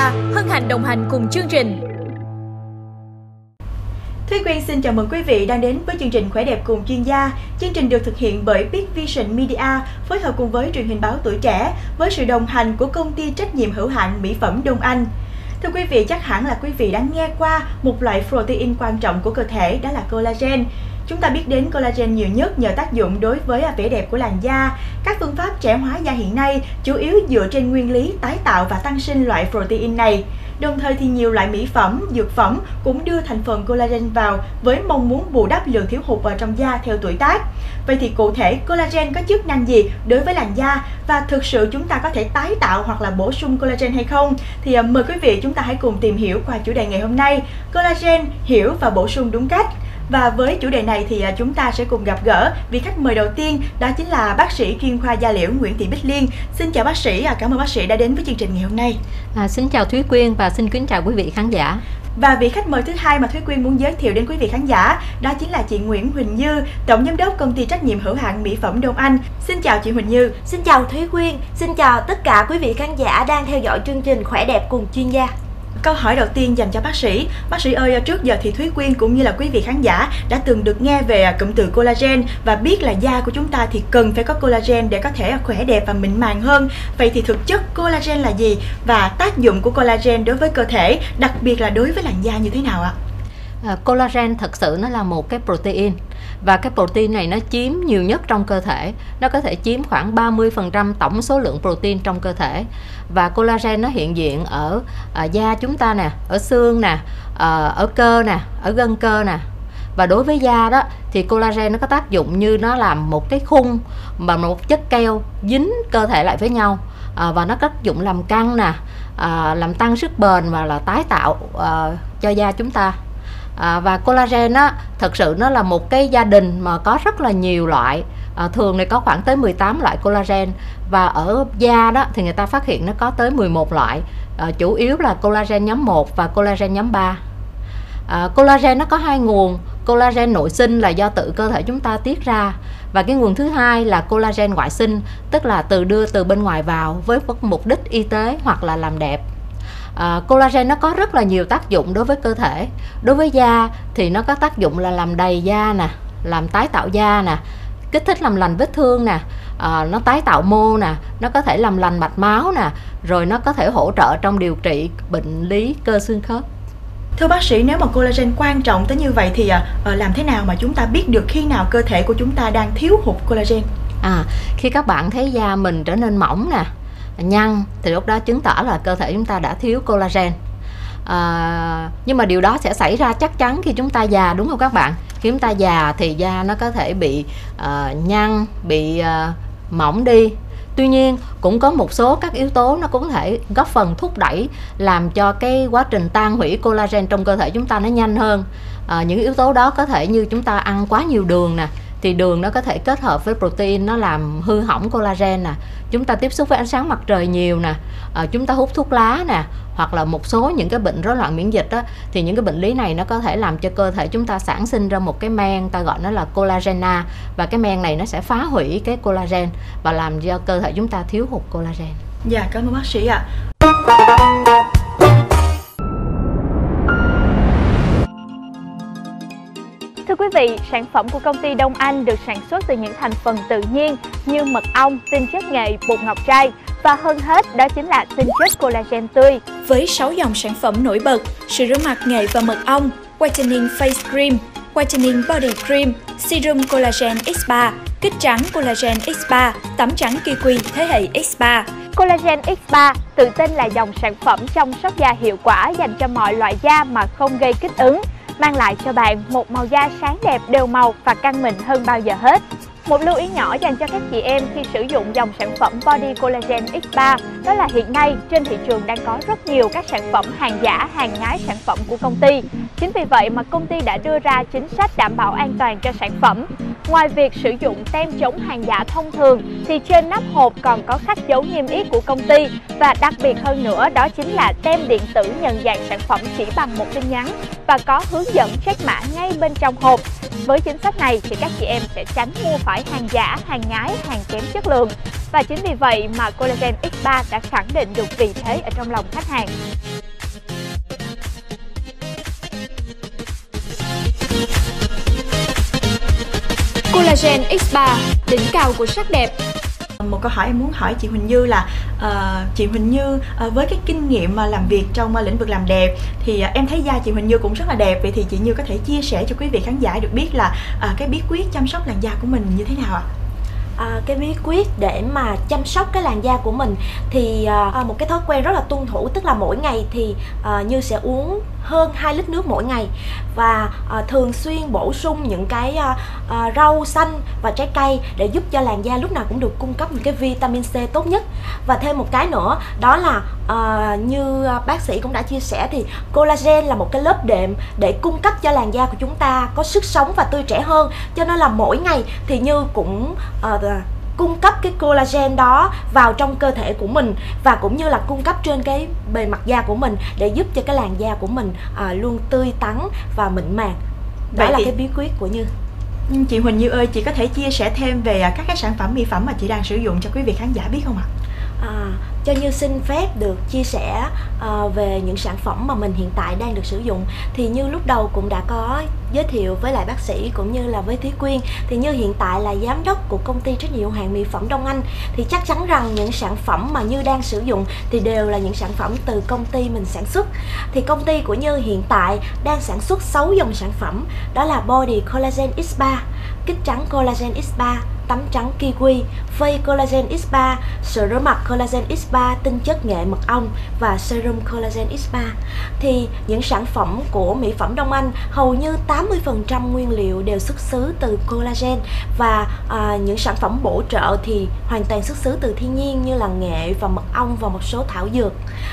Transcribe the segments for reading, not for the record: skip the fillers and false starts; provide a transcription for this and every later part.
Media hân hạnh đồng hành cùng chương trình. Thúy Quyên xin chào mừng quý vị đang đến với chương trình Khỏe đẹp cùng chuyên gia. Chương trình được thực hiện bởi Big Vision Media phối hợp cùng với truyền hình báo Tuổi Trẻ với sự đồng hành của công ty trách nhiệm hữu hạn mỹ phẩm Đông Anh. Thưa quý vị, chắc hẳn là quý vị đã nghe qua một loại protein quan trọng của cơ thể, đó là collagen. Chúng ta biết đến collagen nhiều nhất nhờ tác dụng đối với vẻ đẹp của làn da. Các phương pháp trẻ hóa da hiện nay chủ yếu dựa trên nguyên lý tái tạo và tăng sinh loại protein này. Đồng thời thì nhiều loại mỹ phẩm, dược phẩm cũng đưa thành phần collagen vào với mong muốn bù đắp lượng thiếu hụt vào trong da theo tuổi tác. Vậy thì cụ thể collagen có chức năng gì đối với làn da và thực sự chúng ta có thể tái tạo hoặc là bổ sung collagen hay không? Thì mời quý vị chúng ta hãy cùng tìm hiểu qua chủ đề ngày hôm nay, collagen hiểu và bổ sung đúng cách. Và với chủ đề này thì chúng ta sẽ cùng gặp gỡ vị khách mời đầu tiên, đó chính là bác sĩ chuyên khoa da liễu Nguyễn Thị Bích Liên. Xin chào bác sĩ, cảm ơn bác sĩ đã đến với chương trình ngày hôm nay. Xin chào Thúy Quyên và xin kính chào quý vị khán giả. Và vị khách mời thứ hai mà Thúy Quyên muốn giới thiệu đến quý vị khán giả, đó chính là chị Nguyễn Huỳnh Như, tổng giám đốc công ty trách nhiệm hữu hạn mỹ phẩm Đông Anh. Xin chào chị Huỳnh Như. Xin chào Thúy Quyên, xin chào tất cả quý vị khán giả đang theo dõi chương trình Khỏe đẹp cùng chuyên gia. Câu hỏi đầu tiên dành cho bác sĩ. Bác sĩ ơi, trước giờ thì Thúy Quyên cũng như là quý vị khán giả đã từng được nghe về cụm từ collagen và biết là da của chúng ta thì cần phải có collagen để có thể khỏe đẹp và mịn màng hơn. Vậy thì thực chất collagen là gì và tác dụng của collagen đối với cơ thể, đặc biệt là đối với làn da như thế nào ạ? Collagen thật sự nó là một cái protein và cái protein này nó chiếm nhiều nhất trong cơ thể. Nó có thể chiếm khoảng 30% tổng số lượng protein trong cơ thể. Và collagen nó hiện diện ở da chúng ta nè, ở xương nè, ở cơ nè, ở gân cơ nè. Và đối với da đó thì collagen nó có tác dụng như nó làm một cái khung mà một chất keo dính cơ thể lại với nhau, và nó có tác dụng làm căng nè, làm tăng sức bền và là tái tạo cho da chúng ta. Và collagen á, thật sự nó là một cái gia đình mà có rất là nhiều loại, thường thì có khoảng tới 18 loại collagen. Và ở da đó thì người ta phát hiện nó có tới 11 loại, chủ yếu là collagen nhóm 1 và collagen nhóm 3. Collagen nó có hai nguồn, collagen nội sinh là do tự cơ thể chúng ta tiết ra, và cái nguồn thứ hai là collagen ngoại sinh, tức là đưa từ bên ngoài vào với mục đích y tế hoặc là làm đẹp. Collagen nó có rất là nhiều tác dụng đối với cơ thể. Đối với da thì nó có tác dụng là làm đầy da nè, làm tái tạo da nè, kích thích làm lành vết thương nè, nó tái tạo mô nè, nó có thể làm lành mạch máu nè, rồi nó có thể hỗ trợ trong điều trị bệnh lý cơ xương khớp. Thưa bác sĩ, nếu mà collagen quan trọng tới như vậy thì làm thế nào mà chúng ta biết được khi nào cơ thể của chúng ta đang thiếu hụt collagen? Khi các bạn thấy da mình trở nên mỏng nè, nhăn thì lúc đó chứng tỏ là cơ thể chúng ta đã thiếu collagen. Nhưng mà điều đó sẽ xảy ra chắc chắn khi chúng ta già, đúng không các bạn? Khi chúng ta già thì da nó có thể bị nhăn, bị mỏng đi. Tuy nhiên cũng có một số các yếu tố nó cũng có thể góp phần thúc đẩy làm cho cái quá trình tan hủy collagen trong cơ thể chúng ta nó nhanh hơn. Những yếu tố đó có thể như chúng ta ăn quá nhiều đường nè, thì đường nó có thể kết hợp với protein, nó làm hư hỏng collagen nè. Chúng ta tiếp xúc với ánh sáng mặt trời nhiều nè, chúng ta hút thuốc lá nè, hoặc là một số những cái bệnh rối loạn miễn dịch đó, thì những cái bệnh lý này nó có thể làm cho cơ thể chúng ta sản sinh ra một cái men, ta gọi nó là collagen. Và cái men này nó sẽ phá hủy cái collagen và làm cho cơ thể chúng ta thiếu hụt collagen. Dạ, cảm ơn bác sĩ ạ. Thưa quý vị, sản phẩm của công ty Đông Anh được sản xuất từ những thành phần tự nhiên như mật ong, tinh chất nghệ, bột ngọc trai và hơn hết đó chính là tinh chất collagen tươi. Với 6 dòng sản phẩm nổi bật: sữa rửa mặt nghệ và mật ong, Whitening Face Cream, Whitening Body Cream, Serum Collagen X3, kích trắng Collagen X3, tắm trắng kiwi thế hệ X3. Collagen X3 tự tin là dòng sản phẩm chăm sóc da hiệu quả dành cho mọi loại da mà không gây kích ứng, mang lại cho bạn một màu da sáng đẹp, đều màu và căng mịn hơn bao giờ hết. Một lưu ý nhỏ dành cho các chị em khi sử dụng dòng sản phẩm Body Collagen X3 đó là hiện nay trên thị trường đang có rất nhiều các sản phẩm hàng giả, hàng nhái sản phẩm của công ty. Chính vì vậy mà công ty đã đưa ra chính sách đảm bảo an toàn cho sản phẩm. Ngoài việc sử dụng tem chống hàng giả thông thường thì trên nắp hộp còn có khắc dấu niêm yết của công ty, và đặc biệt hơn nữa đó chính là tem điện tử nhận dạng sản phẩm chỉ bằng một tin nhắn và có hướng dẫn check mã ngay bên trong hộp. Với chính sách này thì các chị em sẽ tránh mua phải hàng giả, hàng nhái, hàng kém chất lượng. Và chính vì vậy mà Collagen X3 đã khẳng định được vị thế ở trong lòng khách hàng. Collagen X3, đỉnh cao của sắc đẹp. Một câu hỏi em muốn hỏi chị Huỳnh Như là chị Huỳnh Như với cái kinh nghiệm mà làm việc trong lĩnh vực làm đẹp thì em thấy da chị Huỳnh Như cũng rất là đẹp. Vậy thì chị Như có thể chia sẻ cho quý vị khán giả được biết là cái bí quyết chăm sóc làn da của mình như thế nào ạ? Cái bí quyết để mà chăm sóc cái làn da của mình thì một cái thói quen rất là tuân thủ, tức là mỗi ngày thì Như sẽ uống hơn 2 lít nước mỗi ngày và thường xuyên bổ sung những cái rau xanh và trái cây để giúp cho làn da lúc nào cũng được cung cấp những cái vitamin C tốt nhất. Và thêm một cái nữa đó là như bác sĩ cũng đã chia sẻ thì collagen là một cái lớp đệm để cung cấp cho làn da của chúng ta có sức sống và tươi trẻ hơn, cho nên là mỗi ngày thì Như cũng cung cấp cái collagen đó vào trong cơ thể của mình và cũng như là cung cấp trên cái bề mặt da của mình để giúp cho cái làn da của mình luôn tươi tắn và mịn màng. Đó là cái bí quyết của Như. Chị Huỳnh Như ơi, chị có thể chia sẻ thêm về các cái sản phẩm mỹ phẩm mà chị đang sử dụng cho quý vị khán giả biết không ạ? Cho Như xin phép được chia sẻ về những sản phẩm mà mình hiện tại đang được sử dụng. Thì như lúc đầu cũng đã có giới thiệu với lại bác sĩ cũng như là với Thúy Quyên, thì Như hiện tại là giám đốc của công ty trách nhiệm hữu hạn mỹ phẩm Đông Anh. Thì chắc chắn rằng những sản phẩm mà Như đang sử dụng thì đều là những sản phẩm từ công ty mình sản xuất. Thì công ty của Như hiện tại đang sản xuất 6 dòng sản phẩm, đó là Body Collagen X3, kích trắng Collagen X3, tắm trắng kiwi, phây Collagen X3, sữa rửa mặt Collagen X3 tinh chất nghệ mật ong và serum Collagen X3. Thì những sản phẩm của mỹ phẩm Đông Anh hầu như 80% nguyên liệu đều xuất xứ từ collagen và những sản phẩm bổ trợ thì hoàn toàn xuất xứ từ thiên nhiên như là nghệ và mật ong và một số thảo dược.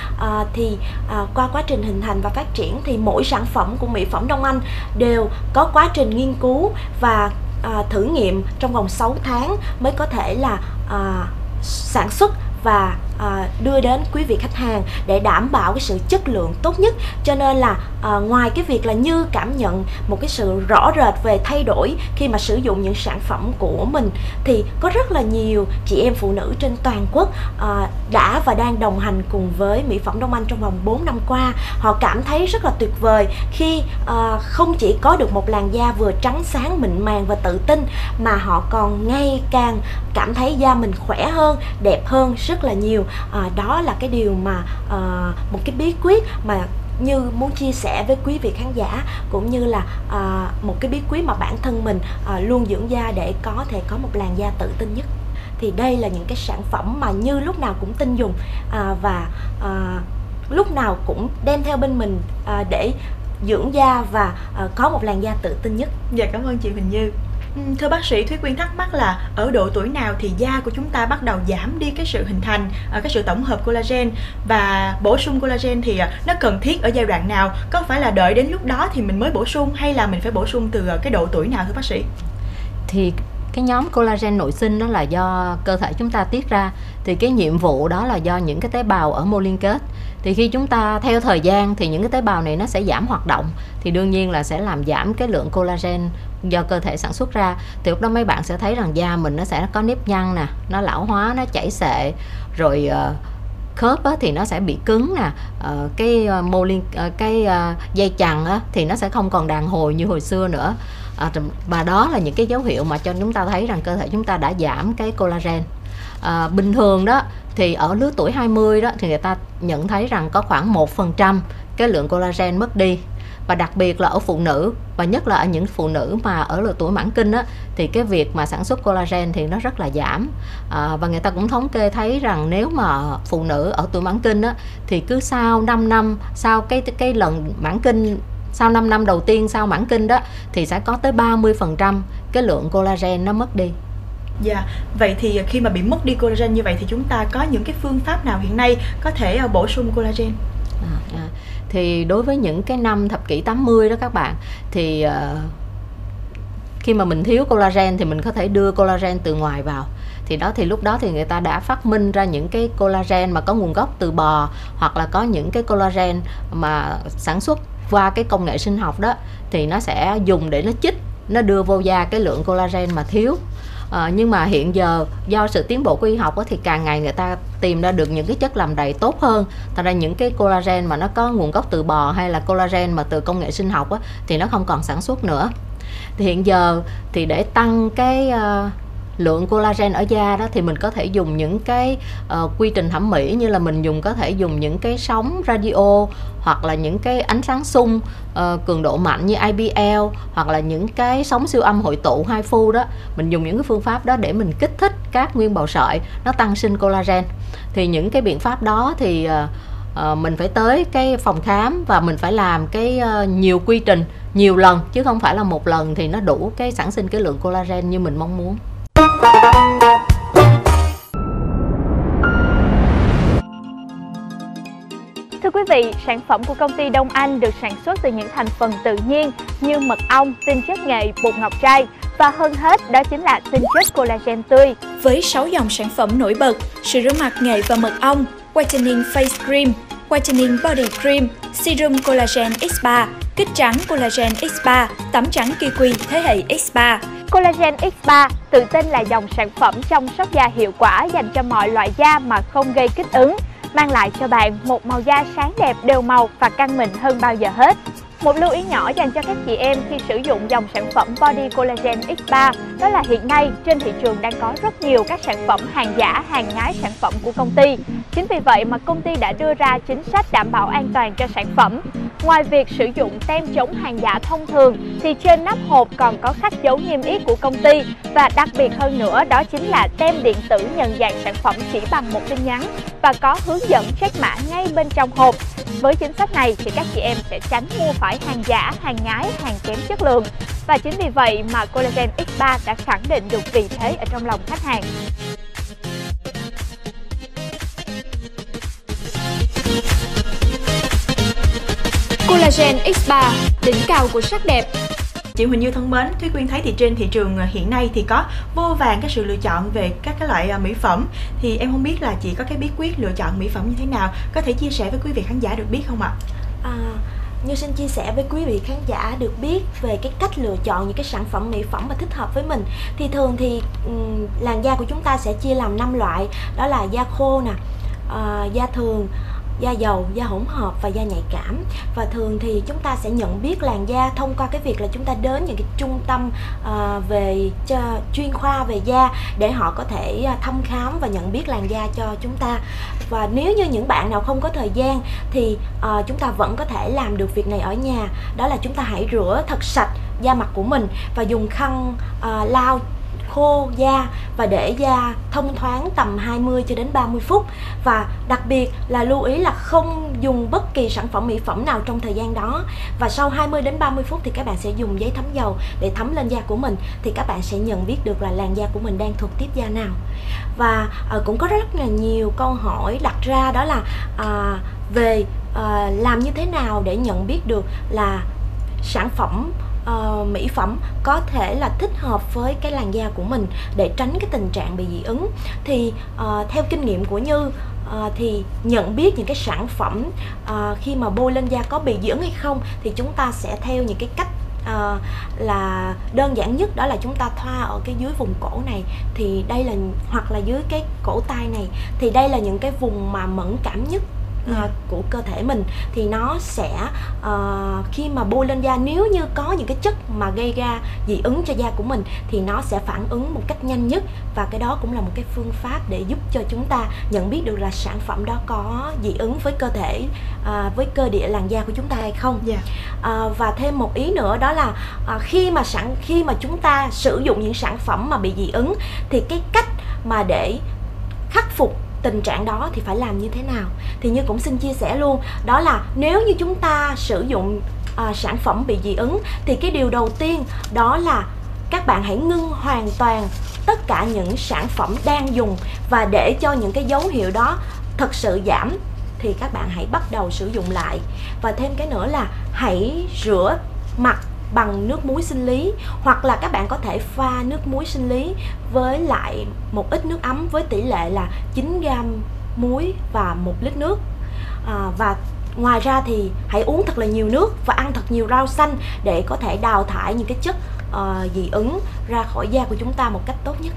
Qua quá trình hình thành và phát triển thì mỗi sản phẩm của mỹ phẩm Đông Anh đều có quá trình nghiên cứu và thử nghiệm trong vòng 6 tháng mới có thể là sản xuất và đưa đến quý vị khách hàng để đảm bảo cái sự chất lượng tốt nhất. Cho nên là ngoài cái việc là Như cảm nhận một cái sự rõ rệt về thay đổi khi mà sử dụng những sản phẩm của mình, thì có rất là nhiều chị em phụ nữ trên toàn quốc đã và đang đồng hành cùng với mỹ phẩm Đông Anh trong vòng 4 năm qua. Họ cảm thấy rất là tuyệt vời khi không chỉ có được một làn da vừa trắng sáng mịn màng và tự tin, mà họ còn ngày càng cảm thấy da mình khỏe hơn, đẹp hơn rất là nhiều. Đó là cái điều mà một cái bí quyết mà Như muốn chia sẻ với quý vị khán giả, cũng như là một cái bí quyết mà bản thân mình luôn dưỡng da để có thể có một làn da tự tin nhất. Thì đây là những cái sản phẩm mà Như lúc nào cũng tin dùng và lúc nào cũng đem theo bên mình để dưỡng da và có một làn da tự tin nhất. Dạ, cảm ơn chị Huỳnh Như. Thưa bác sĩ, Thúy Quyên thắc mắc là ở độ tuổi nào thì da của chúng ta bắt đầu giảm đi cái sự hình thành, cái sự tổng hợp collagen, và bổ sung collagen thì nó cần thiết ở giai đoạn nào? Có phải là đợi đến lúc đó thì mình mới bổ sung, hay là mình phải bổ sung từ cái độ tuổi nào thưa bác sĩ? Thì cái nhóm collagen nội sinh đó là do cơ thể chúng ta tiết ra, thì cái nhiệm vụ đó là do những cái tế bào ở mô liên kết. Thì khi chúng ta theo thời gian thì những cái tế bào này nó sẽ giảm hoạt động, thì đương nhiên là sẽ làm giảm cái lượng collagen do cơ thể sản xuất ra. Thì lúc đó mấy bạn sẽ thấy rằng da mình nó sẽ có nếp nhăn nè, nó lão hóa, nó chảy xệ, rồi khớp á, thì nó sẽ bị cứng nè, cái dây chằng á, thì nó sẽ không còn đàn hồi như hồi xưa nữa. Và đó là những cái dấu hiệu mà cho chúng ta thấy rằng cơ thể chúng ta đã giảm cái collagen. Bình thường đó thì ở lứa tuổi 20 đó thì người ta nhận thấy rằng có khoảng 1% cái lượng collagen mất đi. Và đặc biệt là ở phụ nữ, và nhất là ở những phụ nữ mà ở lứa tuổi mãn kinh á, thì cái việc mà sản xuất collagen thì nó rất là giảm. Và người ta cũng thống kê thấy rằng nếu mà phụ nữ ở tuổi mãn kinh á, thì cứ sau 5 năm sau cái lần mãn kinh, sau 5 năm đầu tiên sau mãn kinh đó, thì sẽ có tới 30% cái lượng collagen nó mất đi. Dạ, vậy thì khi mà bị mất đi collagen như vậy thì chúng ta có những cái phương pháp nào hiện nay có thể bổ sung collagen? Thì đối với những cái năm thập kỷ 80 đó các bạn, thì khi mà mình thiếu collagen thì mình có thể đưa collagen từ ngoài vào. Thì lúc đó thì người ta đã phát minh ra những cái collagen mà có nguồn gốc từ bò, hoặc là có những cái collagen mà sản xuất qua cái công nghệ sinh học đó, thì nó sẽ dùng để nó chích, nó đưa vô da cái lượng collagen mà thiếu. Nhưng mà hiện giờ do sự tiến bộ của y học thì càng ngày người ta tìm ra được những cái chất làm đầy tốt hơn. Thật ra những cái collagen mà nó có nguồn gốc từ bò hay là collagen mà từ công nghệ sinh học thì nó không còn sản xuất nữa. Thì hiện giờ thì để tăng cái lượng collagen ở da đó, thì mình có thể dùng những cái quy trình thẩm mỹ, như là mình có thể dùng những cái sóng radio, hoặc là những cái ánh sáng xung cường độ mạnh như IPL, hoặc là những cái sóng siêu âm hội tụ HIFU đó. Mình dùng những cái phương pháp đó để mình kích thích các nguyên bào sợi nó tăng sinh collagen. Thì những cái biện pháp đó thì mình phải tới cái phòng khám và mình phải làm cái nhiều quy trình, nhiều lần, chứ không phải là một lần thì nó đủ cái sản sinh cái lượng collagen như mình mong muốn. Thưa quý vị, sản phẩm của công ty Đông Anh được sản xuất từ những thành phần tự nhiên như mật ong, tinh chất nghệ, bột ngọc trai và hơn hết đó chính là tinh chất collagen tươi. Với 6 dòng sản phẩm nổi bật: sữa rửa mặt nghệ và mật ong, Whitening Face Cream, Whitening Body Cream, Serum Collagen X3, kích trắng Collagen X3, tắm trắng kiwi thế hệ X3. Collagen X3 tự tin là dòng sản phẩm chăm sóc da hiệu quả dành cho mọi loại da mà không gây kích ứng, mang lại cho bạn một màu da sáng đẹp, đều màu và căng mịn hơn bao giờ hết. Một lưu ý nhỏ dành cho các chị em khi sử dụng dòng sản phẩm Body Collagen X3 đó là hiện nay trên thị trường đang có rất nhiều các sản phẩm hàng giả, hàng nhái sản phẩm của công ty. Chính vì vậy mà công ty đã đưa ra chính sách đảm bảo an toàn cho sản phẩm. Ngoài việc sử dụng tem chống hàng giả thông thường thì trên nắp hộp còn có khắc dấu niêm yết của công ty, và đặc biệt hơn nữa đó chính là tem điện tử nhận dạng sản phẩm chỉ bằng một tin nhắn và có hướng dẫn check mã ngay bên trong hộp. Với chính sách này thì các chị em sẽ tránh mua phải hàng giả, hàng nhái, hàng kém chất lượng. Và chính vì vậy mà Collagen X3 đã khẳng định được vị thế ở trong lòng khách hàng. Collagen X3, đỉnh cao của sắc đẹp. Chị Huỳnh Như thân mến, Thúy Quyên thấy thì trên thị trường hiện nay thì có vô vàn các sự lựa chọn về các cái loại mỹ phẩm. Thì em không biết là chị có cái bí quyết lựa chọn mỹ phẩm như thế nào, có thể chia sẻ với quý vị khán giả được biết không ạ? Như xin chia sẻ với quý vị khán giả được biết về cái cách lựa chọn những cái sản phẩm mỹ phẩm mà thích hợp với mình. Thì thường thì làn da của chúng ta sẽ chia làm 5 loại, đó là da khô nè, da thường, da dầu, da hỗn hợp và da nhạy cảm. Và thường thì chúng ta sẽ nhận biết làn da thông qua cái việc là chúng ta đến những cái trung tâm về chuyên khoa về da để họ có thể thăm khám và nhận biết làn da cho chúng ta. Và nếu như những bạn nào không có thời gian thì chúng ta vẫn có thể làm được việc này ở nhà, đó là chúng ta hãy rửa thật sạch da mặt của mình và dùng khăn lau khô da và để da thông thoáng tầm 20 cho đến 30 phút. Và đặc biệt là lưu ý là không dùng bất kỳ sản phẩm mỹ phẩm nào trong thời gian đó. Và sau 20 đến 30 phút thì các bạn sẽ dùng giấy thấm dầu để thấm lên da của mình, thì các bạn sẽ nhận biết được là làn da của mình đang thuộc tiếp da nào. Và cũng có rất là nhiều câu hỏi đặt ra, đó là về làm như thế nào để nhận biết được là sản phẩm mỹ phẩm có thể là thích hợp với cái làn da của mình để tránh cái tình trạng bị dị ứng. Thì theo kinh nghiệm của Như thì nhận biết những cái sản phẩm khi mà bôi lên da có bị dị ứng hay không thì chúng ta sẽ theo những cái cách là đơn giản nhất, đó là chúng ta thoa ở cái dưới vùng cổ này, thì đây là, hoặc là dưới cái cổ tay này, thì đây là những cái vùng mà mẫn cảm nhất của cơ thể mình. Thì nó sẽ khi mà bôi lên da, nếu như có những cái chất mà gây ra dị ứng cho da của mình thì nó sẽ phản ứng một cách nhanh nhất, và cái đó cũng là một cái phương pháp để giúp cho chúng ta nhận biết được là sản phẩm đó có dị ứng với cơ thể, với cơ địa làn da của chúng ta hay không. Và thêm một ý nữa, đó là khi mà chúng ta sử dụng những sản phẩm mà bị dị ứng thì cái cách mà để khắc phục tình trạng đó thì phải làm như thế nào. Thì Như cũng xin chia sẻ luôn, đó là nếu như chúng ta sử dụng sản phẩm bị dị ứng thì cái điều đầu tiên đó là các bạn hãy ngưng hoàn toàn tất cả những sản phẩm đang dùng, và để cho những cái dấu hiệu đó thật sự giảm thì các bạn hãy bắt đầu sử dụng lại. Và thêm cái nữa là hãy rửa mặt bằng nước muối sinh lý, hoặc là các bạn có thể pha nước muối sinh lý với lại một ít nước ấm với tỷ lệ là 9 gram muối và 1 lít nước. Và ngoài ra thì hãy uống thật là nhiều nước và ăn thật nhiều rau xanh để có thể đào thải những cái chất dị ứng ra khỏi da của chúng ta một cách tốt nhất.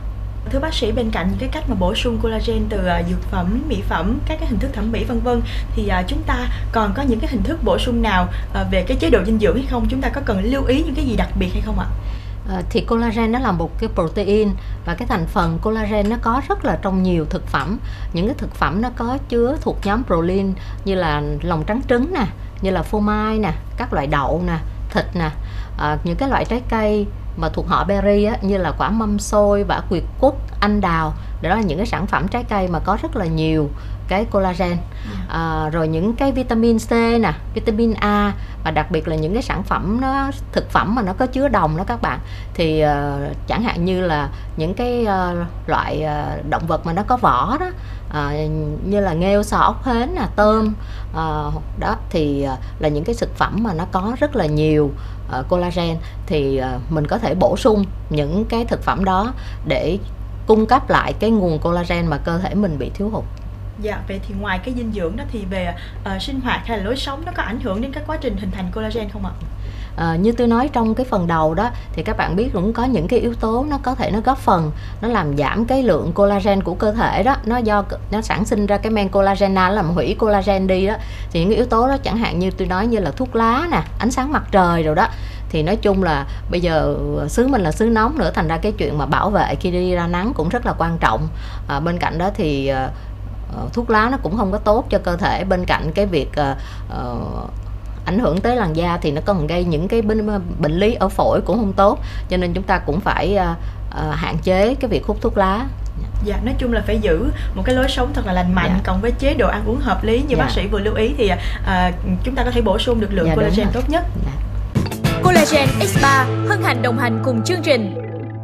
Thưa bác sĩ, bên cạnh những cái cách mà bổ sung collagen từ dược phẩm, mỹ phẩm, các cái hình thức thẩm mỹ vân vân, thì chúng ta còn có những cái hình thức bổ sung nào về cái chế độ dinh dưỡng hay không? Chúng ta có cần lưu ý những cái gì đặc biệt hay không ạ? Thì collagen nó là một cái protein, và cái thành phần collagen nó có rất là trong nhiều thực phẩm. Những cái thực phẩm nó có chứa thuộc nhóm protein như là lòng trắng trứng nè, như là phô mai nè, các loại đậu nè, thịt nè, những cái loại trái cây mà thuộc họ berry á, như là quả mâm xôi, vả quyệt quất, anh đào. Đó là những cái sản phẩm trái cây mà có rất là nhiều cái collagen. Rồi những cái vitamin C nè, vitamin A, và đặc biệt là những cái sản phẩm thực phẩm mà nó có chứa đồng đó các bạn. Thì chẳng hạn như là những cái loại động vật mà nó có vỏ đó, như là nghêu, sò, ốc hến nè, tôm, đó thì là những cái thực phẩm mà nó có rất là nhiều collagen. Thì mình có thể bổ sung những cái thực phẩm đó để cung cấp lại cái nguồn collagen mà cơ thể mình bị thiếu hụt. Dạ, vậy thì ngoài cái dinh dưỡng đó thì về sinh hoạt hay là lối sống nó có ảnh hưởng đến cái quá trình hình thành collagen không ạ? Như tôi nói trong cái phần đầu đó, thì các bạn biết cũng có những cái yếu tố nó có thể nó góp phần nó làm giảm cái lượng collagen của cơ thể đó. Nó sản sinh ra cái men collagenase, làm hủy collagen đi đó. Thì những cái yếu tố đó chẳng hạn như tôi nói, như là thuốc lá nè, ánh sáng mặt trời rồi đó. Thì nói chung là bây giờ xứ mình là xứ nóng nữa, thành ra cái chuyện mà bảo vệ khi đi ra nắng cũng rất là quan trọng. Bên cạnh đó thì thuốc lá nó cũng không có tốt cho cơ thể. Bên cạnh cái việc ảnh hưởng tới làn da thì nó còn gây những cái bệnh lý ở phổi cũng không tốt. Cho nên chúng ta cũng phải hạn chế cái việc hút thuốc lá. Dạ, nói chung là phải giữ một cái lối sống thật là lành mạnh, cộng với chế độ ăn uống hợp lý như bác sĩ vừa lưu ý thì chúng ta có thể bổ sung được lượng collagen tốt nhất. Collagen X3 hân hạnh đồng hành cùng chương trình.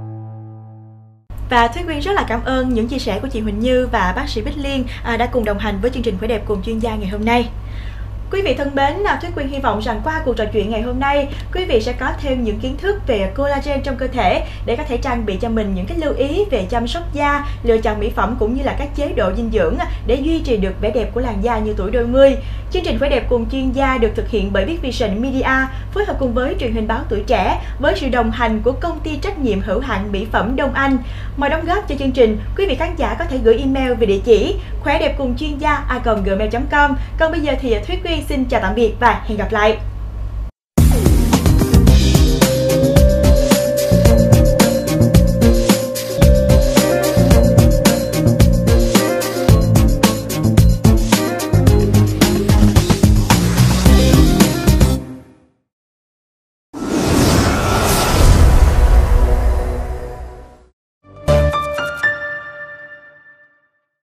Và Thúy Quyên rất là cảm ơn những chia sẻ của chị Huỳnh Như và bác sĩ Bích Liên đã cùng đồng hành với chương trình Khỏe đẹp cùng chuyên gia ngày hôm nay. Quý vị thân mến, Thúy Quyên hy vọng rằng qua cuộc trò chuyện ngày hôm nay, quý vị sẽ có thêm những kiến thức về collagen trong cơ thể để có thể trang bị cho mình những cái lưu ý về chăm sóc da, lựa chọn mỹ phẩm cũng như là các chế độ dinh dưỡng để duy trì được vẻ đẹp của làn da như tuổi đôi mươi. Chương trình Khỏe đẹp cùng chuyên gia được thực hiện bởi Big Vision Media phối hợp cùng với truyền hình báo Tuổi Trẻ với sự đồng hành của công ty trách nhiệm hữu hạn mỹ phẩm Đông Anh. Mọi đóng góp cho chương trình, quý vị khán giả có thể gửi email về địa chỉ khoẻ đẹp cùng chuyên gia @gmail.com. Còn bây giờ thì Thúy Quyên xin chào tạm biệt và hẹn gặp lại.